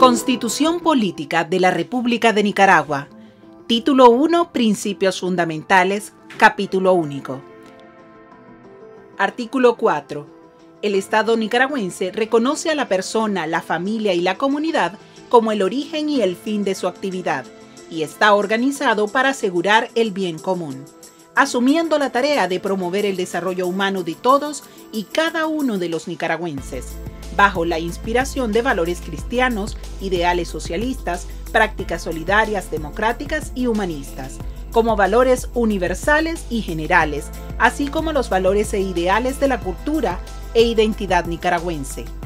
Constitución Política de la República de Nicaragua. Título 1. Principios fundamentales. Capítulo único. Artículo 4. El Estado nicaragüense reconoce a la persona, la familia y la comunidad como el origen y el fin de su actividad, y está organizado para asegurar el bien común, asumiendo la tarea de promover el desarrollo humano de todos y cada uno de los nicaragüenses, bajo la inspiración de valores cristianos, ideales socialistas, prácticas solidarias, democráticas y humanistas, como valores universales y generales, así como los valores e ideales de la cultura e identidad nicaragüense.